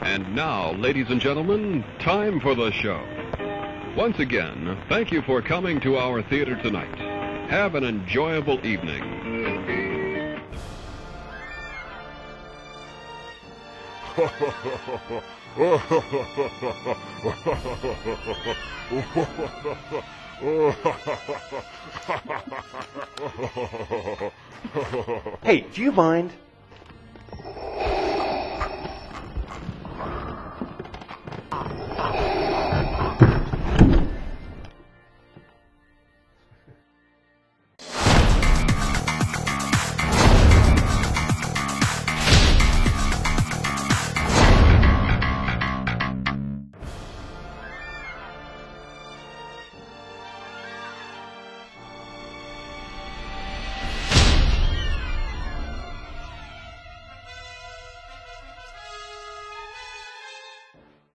And now, ladies and gentlemen, time for the show. Once again, thank you for coming to our theater tonight. Have an enjoyable evening. Hey, do you mind?